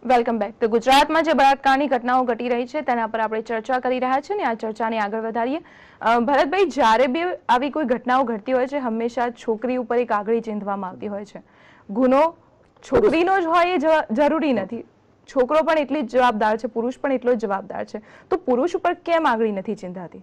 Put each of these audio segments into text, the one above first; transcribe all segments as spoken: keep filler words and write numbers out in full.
Welcome back. તો ગુજરાતમાં જે બળાત્કારની ઘટનાઓ ઘટી રહી છે તેના પર આપણે ચર્ચા કરી રહ્યા છીએ અને આ ચર્ચાને આગળ વધારીએ. ભરતભાઈ, જ્યારે બી આવી કોઈ ઘટનાઓ ઘટતી હોય છે હંમેશા છોકરી ઉપર એક આંગળી ચીંધવામાં આવતી હોય છે. ગુનો છોકરીનો જ હોય એ જરૂરી નથી, છોકરો પણ એટલી જ જવાબદાર છે, પુરુષ પણ એટલો જ જવાબદાર છે. તો પુરુષ ઉપર કેમ આંગળી નથી ચીંધાતી?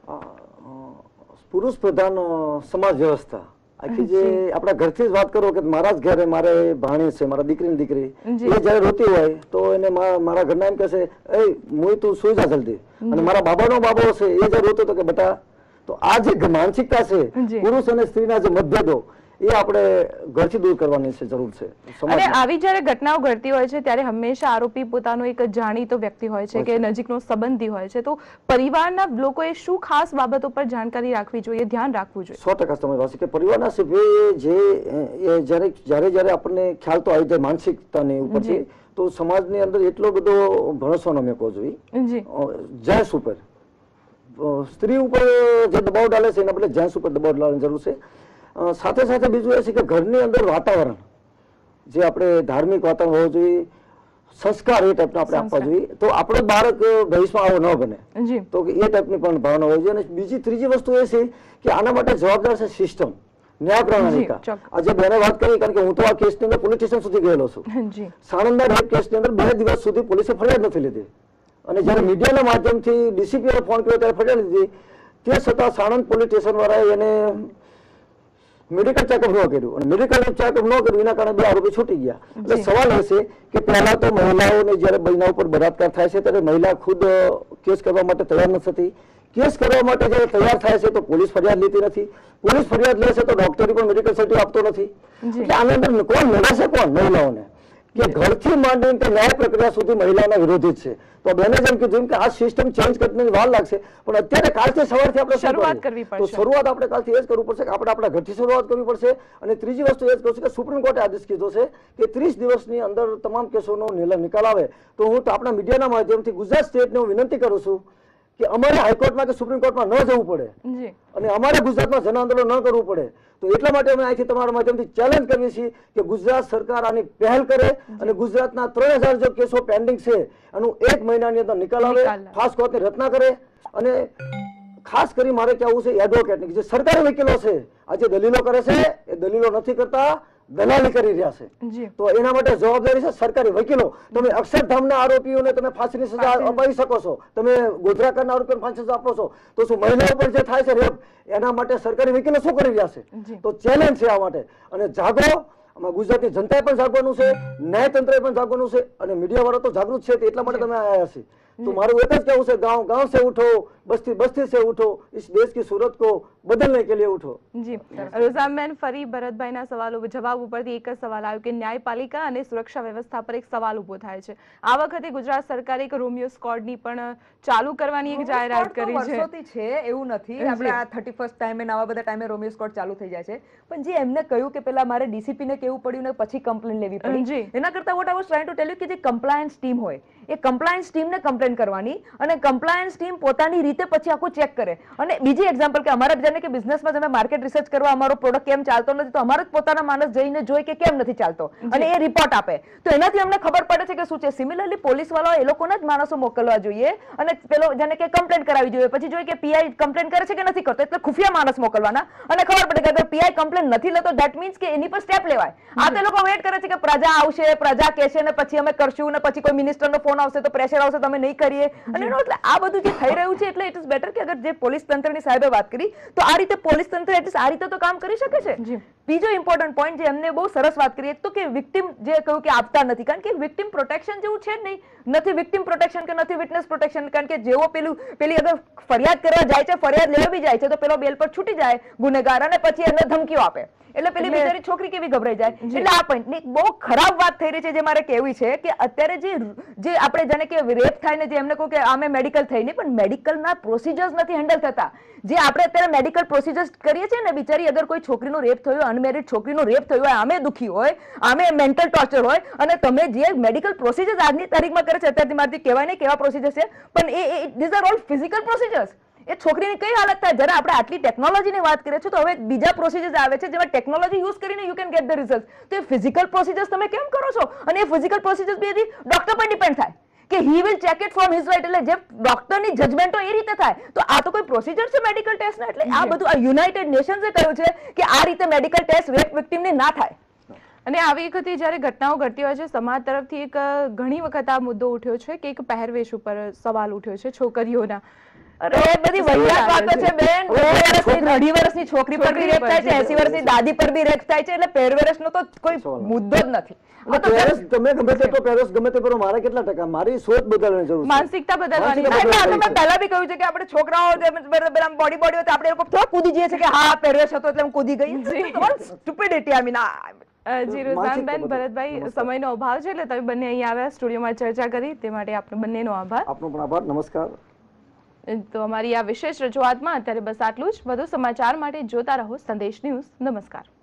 પુરુષ પ્રધાન સમાજ વ્યવસ્થા આખી જે આપણા ઘરથી જ વાત કરો કે મારા જ ઘરે મારે ભાણી છે, મારા દીકરીની દીકરી, એ જયારે રોતી હોય તો એને મારા ઘરના એમ કહેશે, એ મુઈ તું સુઈ જા જલ્દી. અને મારા બાબાનો બાબો છે એ જયારે રોતો તો કે બેટા, તો આ જે માનસિકતા છે પુરુષ અને સ્ત્રીના જે મતભેદો એ આપણે ઘરથી દૂર કરવાની છે જરૂર છે. અને આવી જ્યારે ઘટનાઓ ઘટતી હોય છે ત્યારે હંમેશા આરોપી પોતાનો એક જાણીતો વ્યક્તિ હોય છે કે નજીકનો સંબંધી હોય છે. તો પરિવારના લોકોએ શું ખાસ બાબતો પર જાણકારી રાખવી જોઈએ, ધ્યાન રાખવું જોઈએ? સો ટકા સમજ છે કે પરિવારના સભ્યોએ જે જ્યારે જ્યારે જ્યારે આપણને ખ્યાલ તો આવી જાય માનસિકતાની ઉપરથી, તો સમાજની અંદર એટલો બધો ભરોસો ન મેકવો જોઈએ જેન્ટ્સ ઉપર. સ્ત્રી ઉપર જે દબાવ ડાલે છે એના બદલે જેન્ટ્સ ઉપર દબાવ ડાલવાની જરૂર છે. સાથે સાથે બીજું એ છે કે ઘરની અંદર વાતાવરણ જે આપણે ધાર્મિક વાતાવરણ હોવું જોઈએ, સંસ્કાર એ ટાઈપના આપણે આપવા જોઈએ, તો આપણો બાળક ભવિષ્યમાં આવો ન બને, તો એ ટાઈપની પણ ભાવના હોવી જોઈએ. અને બીજી ત્રીજી વસ્તુ એ છે કે આના માટે જવાબદાર છે સિસ્ટમ, ન્યાય પ્રણાલિકા. આજે બેને વાત કરી, કારણ કે હું તો આ કેસની અંદર પોલીસ સ્ટેશન સુધી ગયેલો છું. સાણંદના રેપ કેસની અંદર બે દિવસ સુધી પોલીસે ફરિયાદ નથી લીધી, અને જયારે મીડિયાના માધ્યમથી ડીસીપીને ફોન કર્યો ત્યારે ફરિયાદ લીધી. તે છતાં સાણંદ પોલીસ સ્ટેશન વાળાએ એને મેડિકલ ચેકઅપ ન કર્યું, અને મેડિકલ ચેકઅપ ન કર્યું એના કારણે બે આરોપી છૂટી ગયા. એટલે સવાલ એ છે કે પહેલા તો મહિલાઓને જયારે બહેના ઉપર બળાત્કાર થાય છે ત્યારે મહિલા ખુદ કેસ કરવા માટે તૈયાર નથી થતી. કેસ કરવા માટે જયારે તૈયાર થાય છે તો પોલીસ ફરિયાદ લેતી નથી, પોલીસ ફરિયાદ લે છે તો ડોક્ટરી પણ મેડિકલ સર્ટિફિકેટ આપતો નથી. એટલે આની અંદર કોણ લડે છે? કોણ? મહિલાઓને. કે ઘરથી માંડીને કે ન્યાય પ્રક્રિયા સુધી મહિલાના વિરોધી જ છે. તો બેને જેમ કીધું કે આ સિસ્ટમ ચેન્જ કરવાની વાર લાગશે, પણ અત્યારે કાલથી સવારથી આપણે શરૂઆત કરવી પડશે. તો શરૂઆત આપણે કાલથી એ જ કરવું પડશે કે આપણે આપણા ઘરથી શરૂઆત કરવી પડશે. અને ત્રીજી વસ્તુ એ જ કહું છું કે સુપ્રીમ કોર્ટે આદેશ કીધો છે કે ત્રીસ દિવસની અંદર તમામ કેસોનો નિકાલ આવે. તો હું આપણા મીડિયાના માધ્યમથી ગુજરાત સ્ટેટને હું વિનંતી કરું છું કે અમારે હાઈકોર્ટમાં કે સુપ્રીમ કોર્ટમાં ન જવું પડે અને અમારે ગુજરાતમાં જન આંદોલન ન કરવું પડે. તો એટલા માટે અમે અહીંથી તમારા માધ્યમથી ચેલેન્જ કરીએ છીએ કે ગુજરાત સરકાર આની પહેલ કરે અને ગુજરાતના ત્રણ હજાર જો કેસો પેન્ડિંગ છે એનું એક મહિનાની અંદર નિકાલ આવે, ફાસ્ટ કોર્ટની રચના કરે. અને ખાસ કરી મારે કહેવું છે એડવોકેટની, જે સરકારી વકીલો છે આજે દલીલો કરે છે એ દલીલો નથી કરતા, દલાલી કરી રહ્યા છે. તો એના માટે જવાબદારી છે સરકારી વકીલો. તમે અક્ષરધામના આરોપીઓને તમે ફાંસીની સજા અપાવી શકો છો, તમે ગોધરાકરના આરોપીઓને ફાંસી સજા આપો છો, તો શું મહિલાઓ પર જે થાય છે રેપ એના માટે સરકારી વકીલો શું કરી રહ્યા છે? તો ચેલેન્જ છે આ માટે. અને જાગો, આમાં ગુજરાતની જનતાએ પણ જાગવાનું છે, ન્યાયતંત્રએ પણ જાગવાનું છે, અને મીડિયા વાળા તો જાગૃત છે એટલા માટે તમે આવ્યા છે. तो मारू एक જ કહેવું છે, गांव गांव से उठो, बस्ती बस्ती से उठो, इस देश की सूरत को बदलने के लिए उठो. જી રોઝામબેન, ફરી ભરતભાઈના સવાલો જવાબ ઉપરથી એક જ સવાલ આવ્યો કે ન્યાયપાલિકા અને સુરક્ષા વ્યવસ્થા પર એક સવાલ ઉભો થાય છે. આ વખતે ગુજરાત સરકારે એક રોમિયો સ્કોડની પણ ચાલુ કરવાની એક જાહેરાત કરી છે. વર્ષોથી છે, એવું નથી આપણે આ થર્ટી ફર્સ્ટ ટાઈમે નવા બધા ટાઈમે રોમિયો સ્કોડ ચાલુ થઈ જાય છે. પણ જે એમને કહ્યું કે પેલા મારે ડીસીપી ને કેવું પડ્યું ને પછી કમ્પ્લેન લેવી પડી, એના કરતા what I was trying to tell you કે જે કમ્પ્લાયન્સ ટીમ હોય એ કમ્પ્લાયન્સ ટીમને કમ્પ્લેન કરવાની અને કમ્પ્લાયન્સ ટીમ પોતાની રીતે પછી આખું ચેક કરે. અને બીજી એક્ઝામ્પલ કે અમારા જાણે કે બિઝનેસમાં તમે માર્કેટ રિસર્ચ કરવા અમારો પ્રોડક્ટ કેમ ચાલતો નથી, તો અમારો જ પોતાના માણસ જઈને જોઈ કે કેમ નથી ચાલતો અને એ રિપોર્ટ આપે, તો એનાથી અમને ખબર પડે છે કે શું છે. સિમિલરલી પોલીસ વાળાઓ એ લોકોના જ માણસો મોકલવા જોઈએ અને પેલો જાણે કે કમ્પ્લેન કરાવી જોઈએ, પછી જોઈએ કે પીઆઈ કમ્પ્લેન કરે છે કે નથી કરતો, એટલે ખુફિયા માણસ મોકલવાના અને ખબર પડે કે અગર પીઆઈ કમ્પ્લેન નથી લેતો ધેટ મીન્સ કે એની પર સ્ટેપ લેવાય. આ તે લોકો વેઇટ કરે છે કે પ્રજા આવશે, પ્રજા કહેશે ને પછી અમે કરશું, ને પછી કોઈ મિનિસ્ટરનો ફોન આવશે તો પ્રેશર આવશે તો અમે નહીં કરીએ. અને એટલે આ બધું જે થઈ રહ્યું છે એટલે ઇટ ઇઝ બેટર કે અગર જે પોલીસ તંત્રની સાહેબે વાત કરી તો આ રીતે પોલીસ તંત્ર એટલીસ્ટ આ રીતે તો કામ કરી શકે છે. બીજો ઇમ્પોર્ટન્ટ પોઈન્ટ જે એમને બહુ સરસ વાત કરી તો કે વિક્ટિમ જે કહ્યું કે આપતા નથી, કારણ કે વિક્ટિમ પ્રોટેક્શન જેવું છે જ નહીં. નથી વિક્ટિમ પ્રોટેક્શન કે નથી વિટનેસ પ્રોટેક્શન, કારણ કે જેવો પેલું પેલી અગર ફરિયાદ કરવા જાય છે, ફરિયાદ લેવા બી જાય છે તો પેલો બેલ પર છૂટી જાય ગુનેગાર અને પછી એને ધમકીઓ આપે, એટલે પેલી બિચારી છોકરી કેવી ગભરાઈ જાય. એટલે આ પોઈન્ટ બહુ ખરાબ વાત થઈ રહી છે જે મારે કહેવી છે કે અત્યારે જે જે આપણે જાણે કે રેપ થાય ને જે એમને કહું કે આમે મેડિકલ થઈ નહીં, પણ મેડિકલના પ્રોસિજર્સ નથી હેન્ડલ થતા. જે આપણે અત્યારે મેડિકલ પ્રોસિજર્સ કરીએ છીએ ને, બિચારી અગર કોઈ છોકરીનો રેપ થયો, અનમેરિડ છોકરીનો રેપ થયો હોય, આમે દુખી હોય, આમે મેન્ટલ ટોર્ચર હોય, અને તમે જે મેડિકલ પ્રોસિજર્સ આજની તારીખમાં કરે છે, અત્યારથી મારથી કહેવાય નહીં કેવા પ્રોસિજર્સ છે, પણ એ these are all physical procedures. એ છોકરીની કઈ હાલત થાય જ્યારે આપણે આટલી ટેકનોલોજીની વાત કરીએ છીએ તો હવે બીજા પ્રોસિજર્સ આવે છે જેમાં ટેકનોલોજી યુઝ કરીને you can get the result. તો એ ફિઝિકલ પ્રોસિજર્સ તમે કેમ કરો છો? અને એ ફિઝિકલ પ્રોસિજર્સ બી ડોક્ટર પર ડિપેન્ડ થાય કે he will check it from his right, એટલે જે ડોક્ટરની જજમેન્ટો એ રીતે થાય. તો આ તો કોઈ પ્રોસિજર છે મેડિકલ ટેસ્ટના? એટલે આ બધું આ યુનાઇટેડ નેશન્સે કહ્યું છે કે આ રીતે મેડિકલ ટેસ્ટ રેપ વિક્ટિમને ના થાય. અને આવી વખતે જ્યારે ઘટનાઓ ઘટતી હોય છે સમાજ તરફથી એક ઘણી વખત આ મુદ્દો ઉઠ્યો છે કે એક પહેરવેશ ઉપર સવાલ ઉઠ્યો છે છોકરીઓના. અરે એ બધી વૈયાત વાતો છે બેન. બે વર્ષની અઢી વર્ષની છોકરી પર બી રેપ થાય છે, એસી વર્ષની દાદી પર બી રેપ થાય છે, એટલે પહેરવેશનો તો કોઈ મુદ્દો જ નથી. તમે ગમે તેટલો પહેરવેશ ગમે તે પહેરો, મારા કેટલા ટકા મારી સોચ બદલવાની જરૂર છે, માનસિકતા બદલવાની. મેં પહેલા બી કહ્યું છે કે આપણે છોકરાઓ બોડી બોડી હોય તો આપણે લોકો થોડા કૂદી જઈએ છીએ કે હા પહેરવેશ હતો એટલે હું કૂદી ગઈ. સ્ટુપિડિટી આઈ મીન. જી રોઝાનબેન, ભરતભાઈ, સમયનો અભાવ છે એટલે તમે બંને અહીં આવ્યા, સ્ટુડિયોમાં ચર્ચા કરી, તે માટે આપનો બંનેનો આભાર. આપનો પણ આભાર. નમસ્કાર. તો અમારી આ વિશેષ રજૂઆતમાં અત્યારે બસ આટલું જ. વધુ સમાચાર માટે જોતા રહો સંદેશ ન્યૂઝ. નમસ્કાર.